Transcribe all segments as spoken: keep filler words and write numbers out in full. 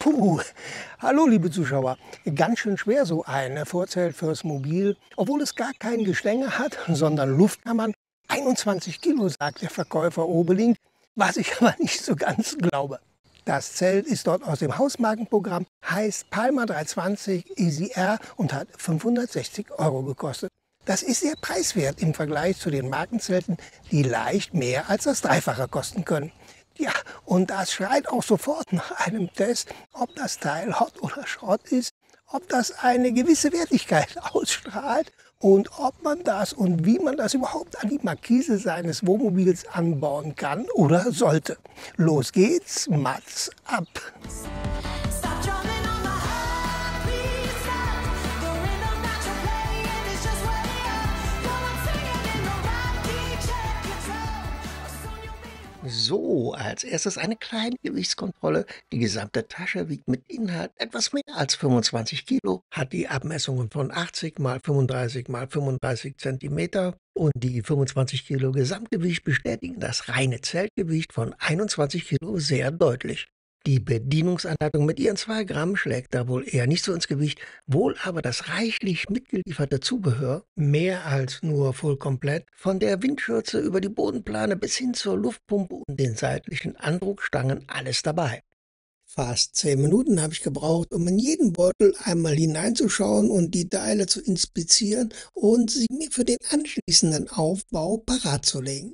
Puh, hallo liebe Zuschauer. Ganz schön schwer so ein Vorzelt fürs Mobil, obwohl es gar kein Gestänge hat, sondern Luftkammern. einundzwanzig Kilo, sagt der Verkäufer Obeling, was ich aber nicht so ganz glaube. Das Zelt ist dort aus dem Hausmarkenprogramm, heißt Palma dreihundertzwanzig Easy Air und hat fünfhundertsechzig Euro gekostet. Das ist sehr preiswert im Vergleich zu den Markenzelten, die leicht mehr als das Dreifache kosten können. Ja, und das schreit auch sofort nach einem Test, ob das Teil Hot oder Schrott ist, ob das eine gewisse Wertigkeit ausstrahlt und ob man das und wie man das überhaupt an die Markise seines Wohnmobils anbauen kann oder sollte. Los geht's, Mats ab! So, als erstes eine kleine Gewichtskontrolle. Die gesamte Tasche wiegt mit Inhalt etwas mehr als fünfundzwanzig Kilo, hat die Abmessungen von achtzig mal fünfunddreißig mal fünfunddreißig Zentimeter und die fünfundzwanzig Kilo Gesamtgewicht bestätigen das reine Zeltgewicht von einundzwanzig Kilo sehr deutlich. Die Bedienungsanleitung mit ihren zwei Gramm schlägt da wohl eher nicht so ins Gewicht, wohl aber das reichlich mitgelieferte Zubehör, mehr als nur voll komplett, von der Windschürze über die Bodenplane bis hin zur Luftpumpe und den seitlichen Andruckstangen alles dabei. Fast zehn Minuten habe ich gebraucht, um in jeden Beutel einmal hineinzuschauen und die Teile zu inspizieren und sie mir für den anschließenden Aufbau parat zu legen.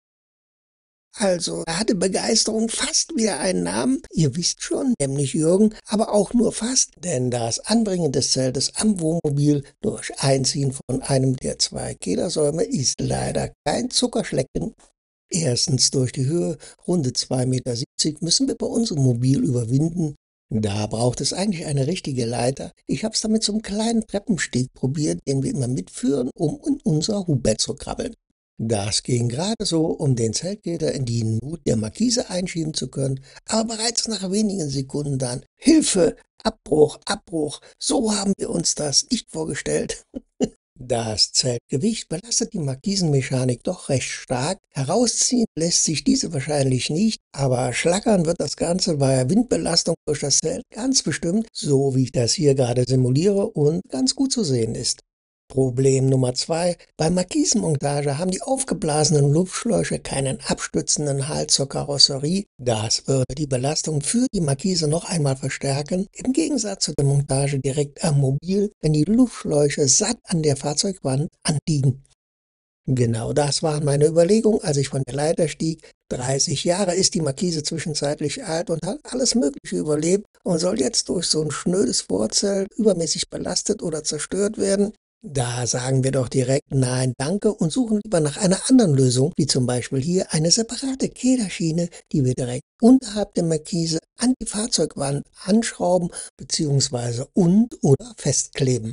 Also, er hatte Begeisterung fast wieder einen Namen, ihr wisst schon, nämlich Jürgen, aber auch nur fast, denn das Anbringen des Zeltes am Wohnmobil durch Einziehen von einem der zwei Kedersäume ist leider kein Zuckerschlecken. Erstens durch die Höhe, runde zwei Meter siebzig, müssen wir bei unserem Mobil überwinden. Da braucht es eigentlich eine richtige Leiter. Ich habe es damit zum kleinen Treppensteg probiert, den wir immer mitführen, um in unser Hubbett zu krabbeln. Das ging gerade so, um den Zeltgitter in die Nut der Markise einschieben zu können, aber bereits nach wenigen Sekunden dann: Hilfe, Abbruch, Abbruch, so haben wir uns das nicht vorgestellt. Das Zeltgewicht belastet die Markisenmechanik doch recht stark, herausziehen lässt sich diese wahrscheinlich nicht, aber schlackern wird das Ganze bei Windbelastung durch das Zelt ganz bestimmt, so wie ich das hier gerade simuliere und ganz gut zu sehen ist. Problem Nummer zwei. Bei Markisenmontage haben die aufgeblasenen Luftschläuche keinen abstützenden Halt zur Karosserie. Das würde die Belastung für die Markise noch einmal verstärken, im Gegensatz zu der Montage direkt am Mobil, wenn die Luftschläuche satt an der Fahrzeugwand anliegen. Genau das waren meine Überlegungen, als ich von der Leiter stieg. dreißig Jahre ist die Markise zwischenzeitlich alt und hat alles Mögliche überlebt und soll jetzt durch so ein schnödes Vorzelt übermäßig belastet oder zerstört werden. Da sagen wir doch direkt nein, danke und suchen lieber nach einer anderen Lösung, wie zum Beispiel hier eine separate Kederschiene, die wir direkt unterhalb der Markise an die Fahrzeugwand anschrauben bzw. und oder festkleben.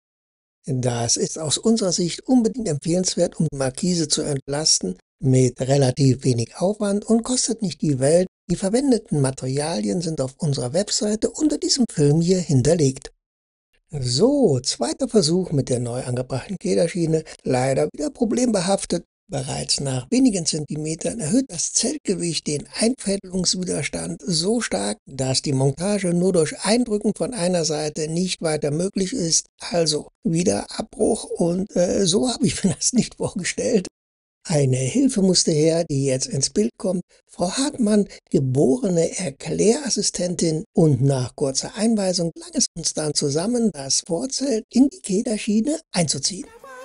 Das ist aus unserer Sicht unbedingt empfehlenswert, um die Markise zu entlasten, mit relativ wenig Aufwand und kostet nicht die Welt. Die verwendeten Materialien sind auf unserer Webseite unter diesem Film hier hinterlegt. So, zweiter Versuch mit der neu angebrachten Kederschiene, leider wieder problembehaftet. Bereits nach wenigen Zentimetern erhöht das Zeltgewicht den Einfädelungswiderstand so stark, dass die Montage nur durch Eindrücken von einer Seite nicht weiter möglich ist. Also wieder Abbruch und äh, so habe ich mir das nicht vorgestellt. Eine Hilfe musste her, die jetzt ins Bild kommt. Frau Hartmann, geborene Erklärassistentin, und nach kurzer Einweisung gelang es uns dann zusammen, das Vorzelt in die Kederschiene einzuziehen.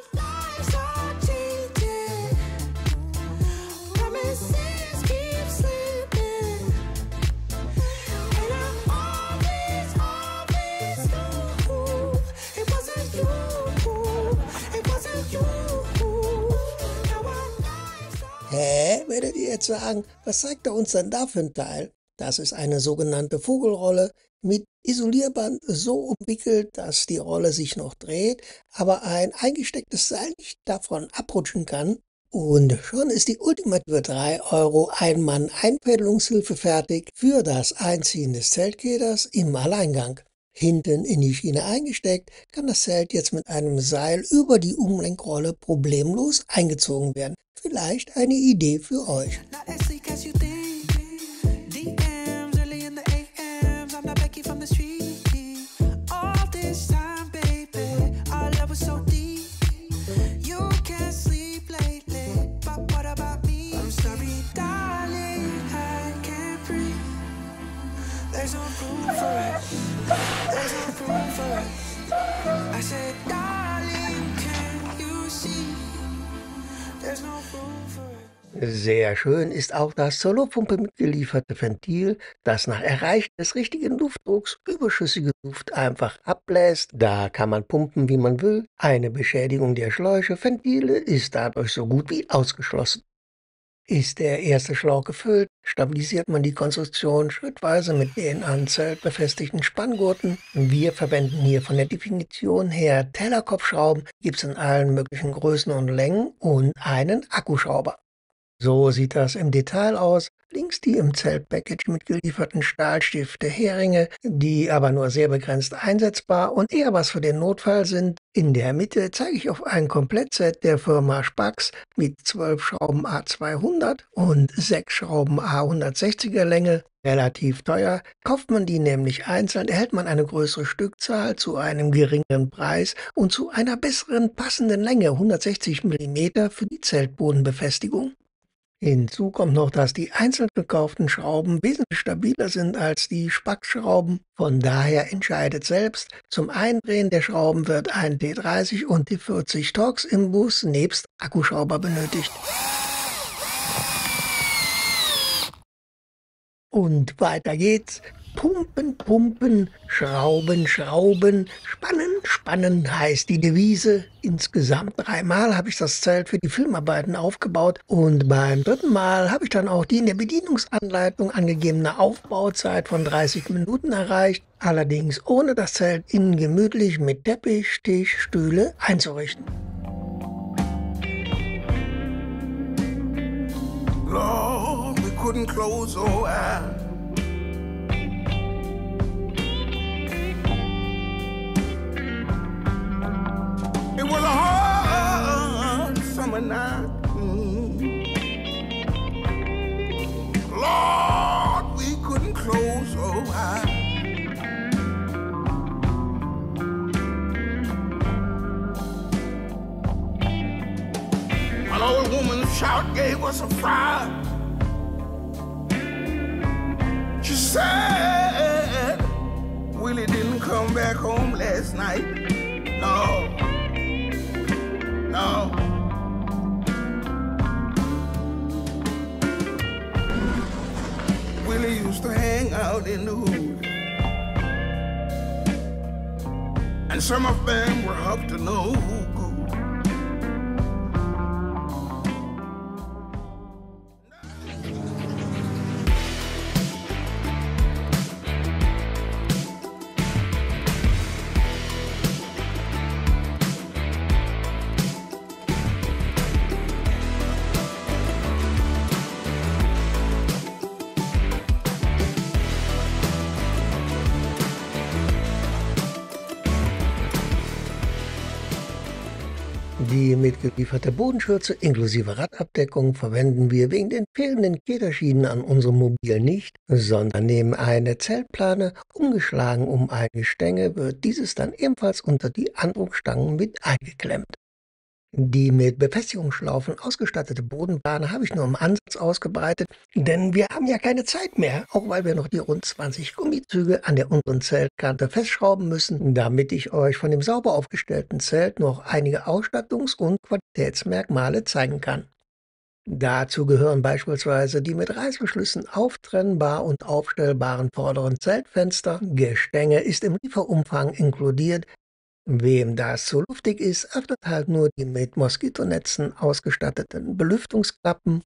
Hä, werdet ihr jetzt sagen, was zeigt er uns denn da für ein Teil? Das ist eine sogenannte Vogelrolle mit Isolierband so umwickelt, dass die Rolle sich noch dreht, aber ein eingestecktes Seil nicht davon abrutschen kann. Und schon ist die ultimative drei Euro Ein-Mann-Einfädelungshilfe fertig für das Einziehen des Zeltkeders im Alleingang. Hinten in die Schiene eingesteckt, kann das Zelt jetzt mit einem Seil über die Umlenkrolle problemlos eingezogen werden. Vielleicht eine Idee für euch. There's no proof for it. There's no proof for it. I said, darling, can you see? There's no proof for it. Sehr schön ist auch das zur Luftpumpe mitgelieferte Ventil, das nach Erreichen des richtigen Luftdrucks überschüssige Luft einfach abbläst. Da kann man pumpen, wie man will. Eine Beschädigung der Schläuche, Ventile ist dadurch so gut wie ausgeschlossen. Ist der erste Schlauch gefüllt, stabilisiert man die Konstruktion schrittweise mit den an Zelt befestigten Spanngurten. Wir verwenden hier von der Definition her Tellerkopfschrauben, gibt es in allen möglichen Größen und Längen und einen Akkuschrauber. So sieht das im Detail aus. Links die im Zeltpackage mitgelieferten Stahlstifte Heringe, die aber nur sehr begrenzt einsetzbar und eher was für den Notfall sind. In der Mitte zeige ich auf ein Komplettset der Firma Spax mit zwölf Schrauben A zweihundert und sechs Schrauben A hundertsechziger Länge. Relativ teuer. Kauft man die nämlich einzeln, erhält man eine größere Stückzahl zu einem geringeren Preis und zu einer besseren passenden Länge, hundertsechzig Millimeter, für die Zeltbodenbefestigung. Hinzu kommt noch, dass die einzeln gekauften Schrauben wesentlich stabiler sind als die Spax-Schrauben. Von daher entscheidet selbst. Zum Eindrehen der Schrauben wird ein T dreißig und T vierzig Torx-Imbus nebst Akkuschrauber benötigt. Und weiter geht's. Pumpen, pumpen, schrauben, schrauben, spannen, spannen heißt die Devise. Insgesamt dreimal habe ich das Zelt für die Filmarbeiten aufgebaut und beim dritten Mal habe ich dann auch die in der Bedienungsanleitung angegebene Aufbauzeit von dreißig Minuten erreicht. Allerdings ohne das Zelt innen gemütlich mit Teppich, Tisch, Stühle einzurichten. Lord, we couldn't close our eyes. It was a hard summer night. Mm. Lord, we couldn't close our eyes. An old woman's shout gave us a fright. She said Willie didn't come back home last night. No. No. Willie used to hang out in the hood, and some of them were up to no good. Die mitgelieferte Bodenschürze inklusive Radabdeckung verwenden wir wegen den fehlenden Kederschienen an unserem Mobil nicht, sondern nehmen eine Zeltplane, umgeschlagen um ein Gestänge, wird dieses dann ebenfalls unter die Andruckstangen mit eingeklemmt. Die mit Befestigungsschlaufen ausgestattete Bodenplane habe ich nur im Ansatz ausgebreitet, denn wir haben ja keine Zeit mehr, auch weil wir noch die rund zwanzig Gummizüge an der unteren Zeltkante festschrauben müssen, damit ich euch von dem sauber aufgestellten Zelt noch einige Ausstattungs- und Qualitätsmerkmale zeigen kann. Dazu gehören beispielsweise die mit Reißverschlüssen auftrennbar und aufstellbaren vorderen Zeltfenster. Gestänge ist im Lieferumfang inkludiert. Wem das zu luftig ist, öffnet halt nur die mit Moskitonetzen ausgestatteten Belüftungsklappen.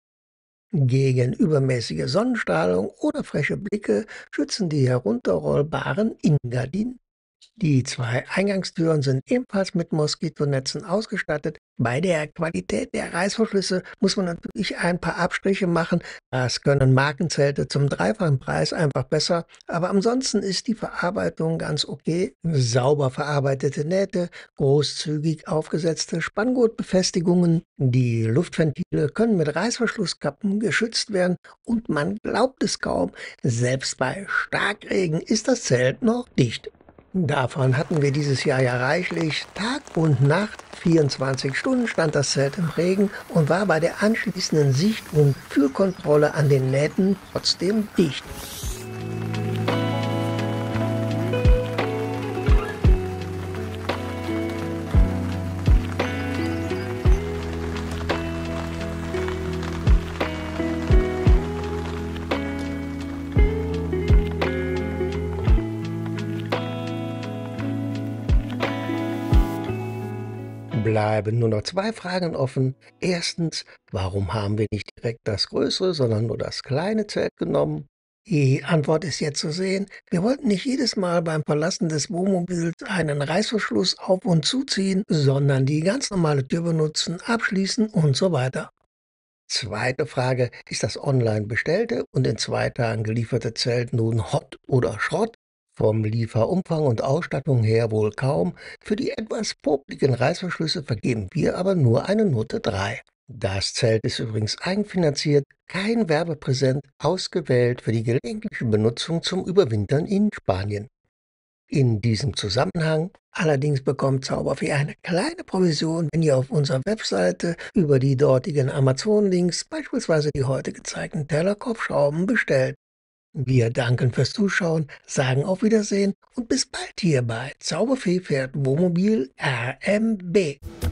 Gegen übermäßige Sonnenstrahlung oder freche Blicke schützen die herunterrollbaren Innengardinen. Die zwei Eingangstüren sind ebenfalls mit Moskitonetzen ausgestattet. Bei der Qualität der Reißverschlüsse muss man natürlich ein paar Abstriche machen. Das können Markenzelte zum dreifachen Preis einfach besser. Aber ansonsten ist die Verarbeitung ganz okay. Sauber verarbeitete Nähte, großzügig aufgesetzte Spanngurtbefestigungen. Die Luftventile können mit Reißverschlusskappen geschützt werden. Und man glaubt es kaum, selbst bei Starkregen ist das Zelt noch dicht. Davon hatten wir dieses Jahr ja reichlich. Tag und Nacht, vierundzwanzig Stunden stand das Zelt im Regen und war bei der anschließenden Sicht- und Führkontrolle an den Nähten trotzdem dicht. bleiben nur noch zwei Fragen offen. Erstens, warum haben wir nicht direkt das größere, sondern nur das kleine Zelt genommen? Die Antwort ist jetzt zu sehen. Wir wollten nicht jedes Mal beim Verlassen des Wohnmobils einen Reißverschluss auf und zuziehen, sondern die ganz normale Tür benutzen, abschließen und so weiter. Zweite Frage, ist das online bestellte und in zwei Tagen gelieferte Zelt nun Hot oder Schrott? Vom Lieferumfang und Ausstattung her wohl kaum. Für die etwas popligen Reißverschlüsse vergeben wir aber nur eine Note drei. Das Zelt ist übrigens eigenfinanziert, kein Werbepräsent, ausgewählt für die gelegentliche Benutzung zum Überwintern in Spanien. In diesem Zusammenhang allerdings bekommt Zauberfee eine kleine Provision, wenn ihr auf unserer Webseite über die dortigen Amazon-Links beispielsweise die heute gezeigten Tellerkopfschrauben bestellt. Wir danken fürs Zuschauen, sagen auf Wiedersehen und bis bald hier bei Zauberfee fährt Wohnmobil R M B.